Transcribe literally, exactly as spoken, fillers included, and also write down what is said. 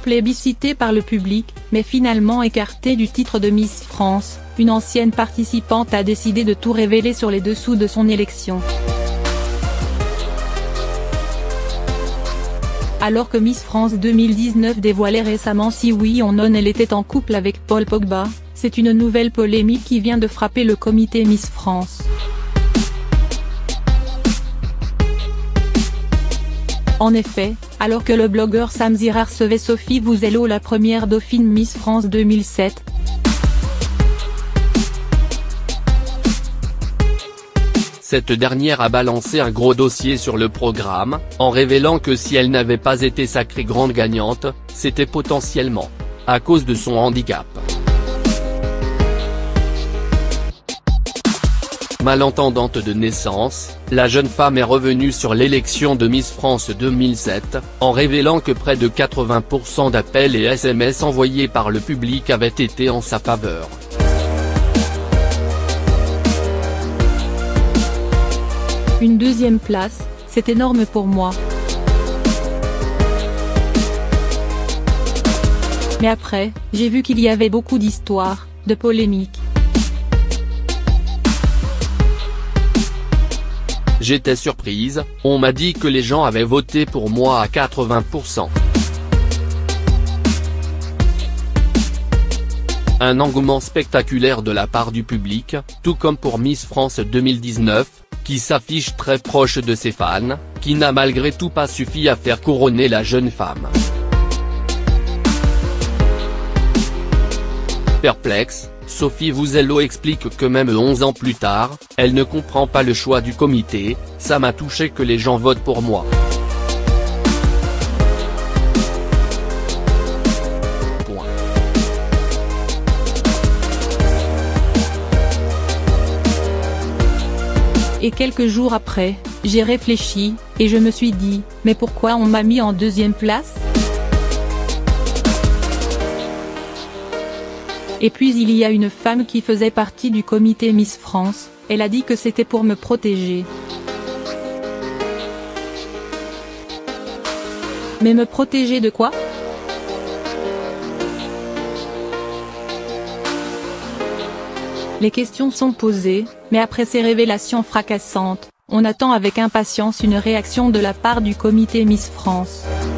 plébiscitée par le public, mais finalement écartée du titre de Miss France, une ancienne participante a décidé de tout révéler sur les dessous de son élection. Alors que Miss France deux mille dix-neuf dévoilait récemment si oui ou non elle était en couple avec Paul Pogba, c'est une nouvelle polémique qui vient de frapper le comité Miss France. En effet, alors que le blogueur Sam Zira recevait Sophie Vouzello, la première dauphine Miss France deux mille sept, cette dernière a balancé un gros dossier sur le programme, en révélant que si elle n'avait pas été sacrée grande gagnante, c'était potentiellement à cause de son handicap. Malentendante de naissance, la jeune femme est revenue sur l'élection de Miss France deux mille sept, en révélant que près de quatre-vingts pour cent d'appels et S M S envoyés par le public avaient été en sa faveur. Une deuxième place, c'est énorme pour moi. Mais après, j'ai vu qu'il y avait beaucoup d'histoires, de polémiques. J'étais surprise, on m'a dit que les gens avaient voté pour moi à quatre-vingts pour cent. Un engouement spectaculaire de la part du public, tout comme pour Miss France deux mille dix-neuf, qui s'affiche très proche de ses fans, qui n'a malgré tout pas suffi à faire couronner la jeune femme. Perplexe, Sophie Vouzello explique que même onze ans plus tard, elle ne comprend pas le choix du comité. Ça m'a touché que les gens votent pour moi. Point. Et quelques jours après, j'ai réfléchi, et je me suis dit, mais pourquoi on m'a mis en deuxième place ? Et puis il y a une femme qui faisait partie du comité Miss France, elle a dit que c'était pour me protéger. Mais me protéger de quoi ? Les questions sont posées, mais après ces révélations fracassantes, on attend avec impatience une réaction de la part du comité Miss France.